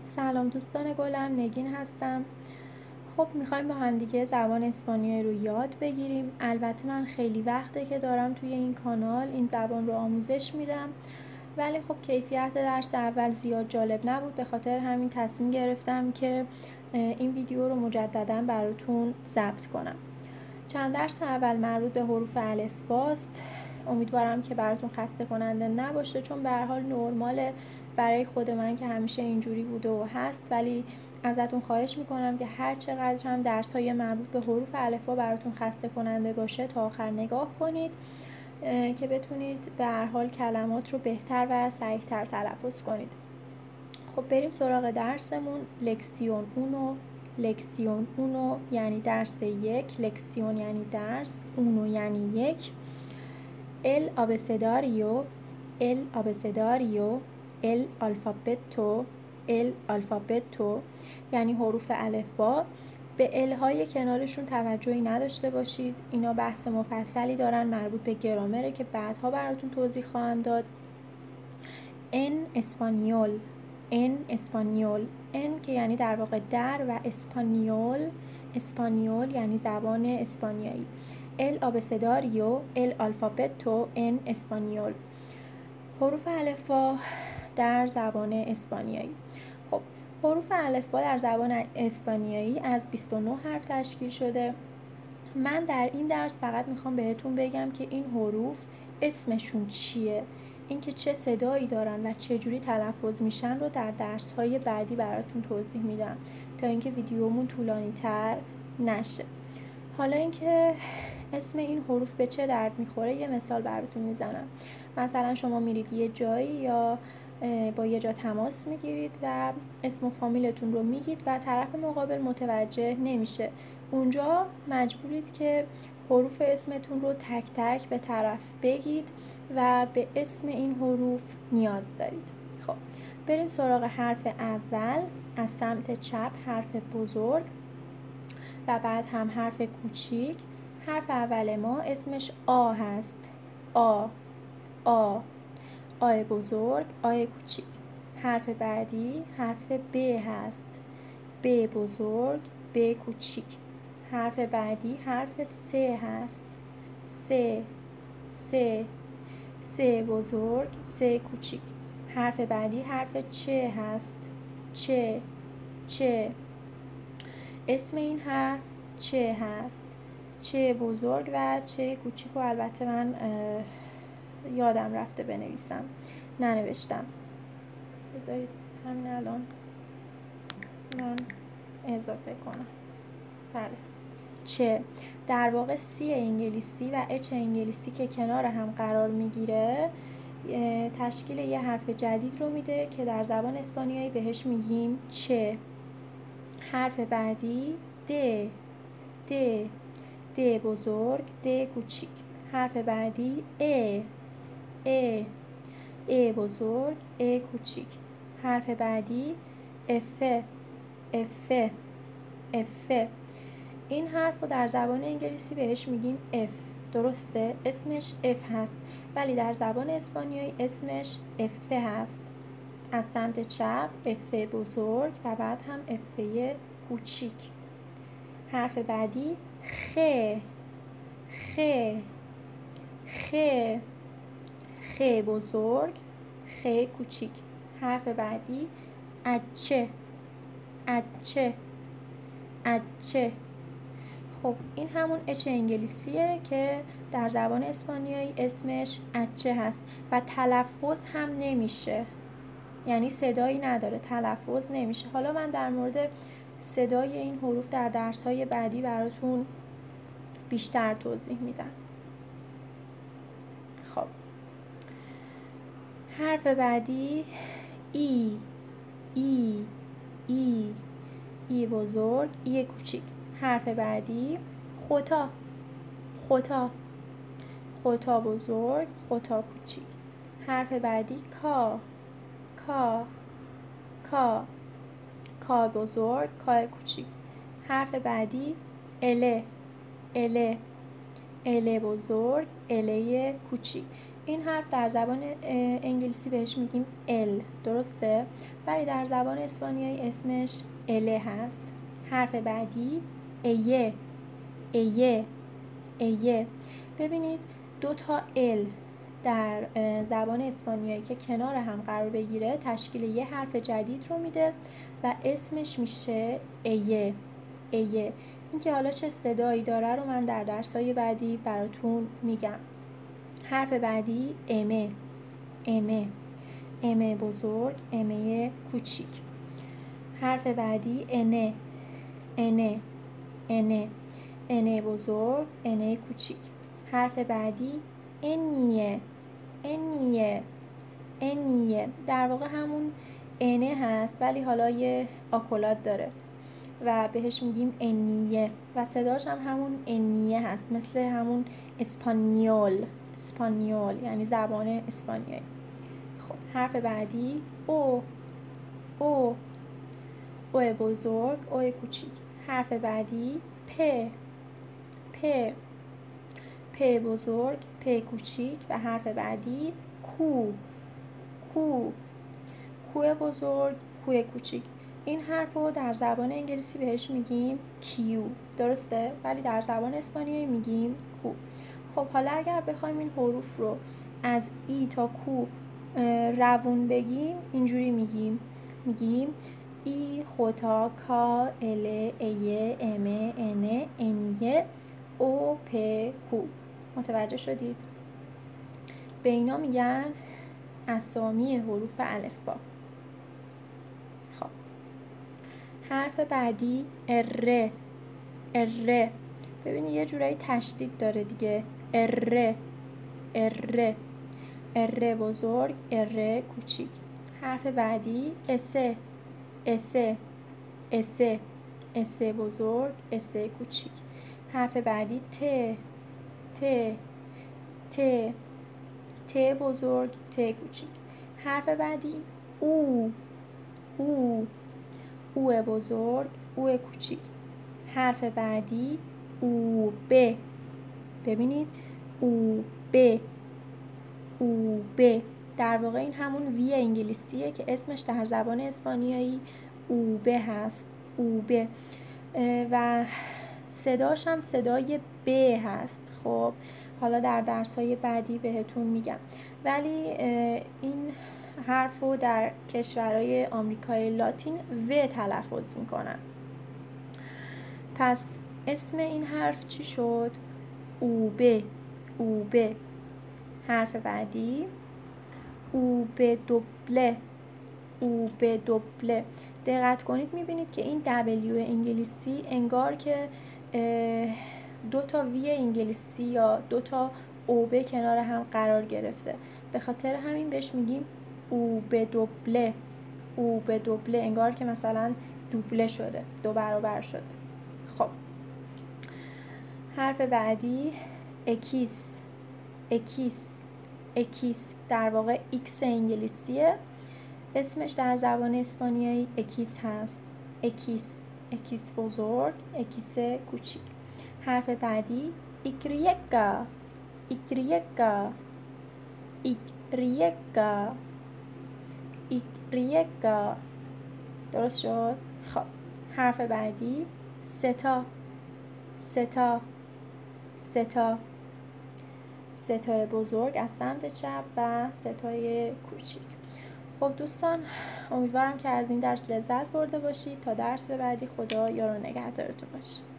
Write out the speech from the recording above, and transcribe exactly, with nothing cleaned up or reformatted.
سلام دوستان گلم، نگین هستم. خب میخوایم با هم دیگه زبان اسپانیایی رو یاد بگیریم. البته من خیلی وقته که دارم توی این کانال این زبان رو آموزش میدم، ولی خب کیفیت درس اول زیاد جالب نبود، به خاطر همین تصمیم گرفتم که این ویدیو رو مجددا براتون ضبط کنم. چند درس اول مربوط به حروف الفباست. امیدوارم که براتون خسته کننده نباشه، چون به هر حال نرماله برای خود من که همیشه اینجوری بوده و هست، ولی ازتون خواهش میکنم که هر چقدر هم درس های مربوط به حروف الفبا براتون خسته کننده باشه تا آخر نگاه کنید که بتونید به هر حال کلمات رو بهتر و صحیح‌تر تلفظ کنید. خب بریم سراغ درسمون. لکسیون اونو. لکسیون اونو یعنی درس یک. لکسیون یعنی درس. اونو یعنی یک. ال abecedario. ال abecedario. ال alfabeto. ال alfabeto یعنی حروف الفبا. به ال های کنارشون توجهی نداشته باشید، اینا بحث مفصلی دارن مربوط به گرامره که بعدها براتون توضیح خواهم داد. ان اسپانیول. ان اسپانیول. ان که یعنی در واقع در و اسپانیول. اسپانیول یعنی زبان اسپانیایی. ال abecedario. ال alfabeto. ان اسپانیول. حروف الفبا در زبان اسپانیایی. خب حروف الفبا در زبان اسپانیایی از بیست و نه حرف تشکیل شده. من در این درس فقط میخوام بهتون بگم که این حروف اسمشون چیه، اینکه چه صدایی دارن و چه جوری تلفظ میشن رو در درس‌های بعدی براتون توضیح میدم تا اینکه ویدیومون طولانی تر نشه. حالا اینکه اسم این حروف به چه درد میخوره یه مثال براتون میزنم. مثلا شما میرید یه جایی یا با یه جا تماس میگیرید و اسم و فامیلتون رو میگید و طرف مقابل متوجه نمیشه. اونجا مجبورید که حروف اسمتون رو تک تک به طرف بگید و به اسم این حروف نیاز دارید. خب بریم سراغ حرف اول. از سمت چپ حرف بزرگ و بعد هم حرف کوچیک. حرف اول ما اسمش آ هست. آ. آ. آ بزرگ، آ کوچیک. حرف بعدی حرف ب هست. ب بزرگ، ب کوچیک. حرف بعدی حرف س هست. س. س. س بزرگ، س کوچیک. حرف بعدی حرف چ هست. چ. چ. اسم این حرف چ هست. چ بزرگ و چ کوچیک رو البته من یادم رفته بنویسم، ننوشتم. بذارید همین الان من اضافه کنم. بله. چه در واقع سی انگلیسی و اچ انگلیسی که کنار هم قرار میگیره تشکیل یه حرف جدید رو میده که در زبان اسپانیایی بهش میگیم چه. حرف بعدی د. د. د بزرگ، د کوچیک. حرف بعدی ا. ا. ا بزرگ، ا کوچیک. حرف بعدی اف. اف. اف. این حرف رو در زبان انگلیسی بهش میگیم اف. درسته؟ اسمش اف هست، ولی در زبان اسپانیایی اسمش اف هست. از سمت چپ اف بزرگ و بعد هم اف کوچیک. حرف بعدی خ. خ. خ. خ بزرگ، خ کوچیک. حرف بعدی اچه. اچه. اچه. خب این همون اچ انگلیسیه که در زبان اسپانیایی اسمش اچه هست و تلفظ هم نمیشه، یعنی صدایی نداره، تلفظ نمیشه. حالا من در مورد صدای این حروف در درس‌های بعدی براتون بیشتر توضیح میدم. خب حرف بعدی ای. ای. ای. ای بزرگ، ای کوچیک. حرف بعدی خطا. خطا. خطا بزرگ، خطا کوچیک. حرف بعدی کا. کا. کا. کا بزرگ، کا کوچیک. حرف بعدی اله. اله. اله بزرگ، اله کوچیک. این حرف در زبان انگلیسی بهش میگیم ال، درسته؟ ولی در زبان اسپانیایی اسمش اله هست. حرف بعدی ایه، ایه، ایه. ببینید دو تا ال در زبان اسپانیایی که کنار هم قرار بگیره تشکیل یه حرف جدید رو میده و اسمش میشه ایه، ایه. این که حالا چه صدایی داره رو من در درس‌های بعدی براتون میگم. حرف بعدی امه، امه، امه بزرگ، امه کوچیک. حرف بعدی انه، انه، انه، انه بزرگ، انه کوچیک. حرف بعدی انیه، انیه، انیه. در واقع همون انه هست ولی حالا یه آکولات داره و بهش میگیم انیه و صداش هم همون انیه هست، مثل همون اسپانیول، اسپانیول یعنی زبان اسپانیایی. خب حرف بعدی او، او، او بزرگ، او کوچیک. حرف بعدی پ، پ، پ بزرگ، پ کوچیک. و حرف بعدی کو، کو، کو بزرگ، کو کوچیک. این حرف رو در زبان انگلیسی بهش میگیم کیو، درسته؟ ولی در زبان اسپانیایی میگیم کو. خب حالا اگر بخوایم این حروف رو از ای تا کو روون بگیم اینجوری میگیم، میگیم ای، خوتا، کا، اله، ایه، امه، انه، انیه، او، پ، کو. متوجه شدید؟ به اینا میگن اسامی حروف الفبا. خب حرف بعدی اره، اره. ببینید یه جورایی تشدید داره دیگه، اره، اره، اره بزرگ، اره کوچیک. حرف بعدی اسه، اسه، اسه، اسه بزرگ، اسه کوچیک. حرف بعدی ت، ت، ت، ت بزرگ، ت کوچیک. حرف بعدی او، او، او بزرگ، او کوچیک. حرف بعدی او ب. ببینید او ب، او ب. در واقع این همون وی انگلیسیه که اسمش در زبان اسپانیایی او ب هست، او ب. و صداش هم صدای ب هست. خب حالا در درس‌های بعدی بهتون میگم. ولی این حرف رو در کشورهای آمریکای لاتین و تلفظ میکنن. پس اسم این حرف چی شد؟ او ب، او ب. حرف بعدی او ب دوبله، او ب دوبله. دقت کنید میبینید که این دبلیو انگلیسی انگار که دو تا وی انگلیسی یا دو تا او ب کنار هم قرار گرفته. به خاطر همین بهش میگیم او ب دوبله، او ب دوبله. انگار که مثلا دوبله شده، دو برابر شده. خب حرف بعدی اکیس، اکیس، اکیس. در واقع ایکس انگلیسیه، اسمش در زبان اسپانیایی اکیس هست، اکیس، اکیس بزرگ، اکیس کوچیک. حرف بعدی ایکریکا، ایکریکا، ایکریکا، ایکریکا. درست شد؟ خب حرف بعدی ستا، ستا، ستا، ستای بزرگ از سمت چپ و ستای کوچیک. خب دوستان امیدوارم که از این درس لذت برده باشید. تا درس بعدی خدا یار و نگهدارتون باشه.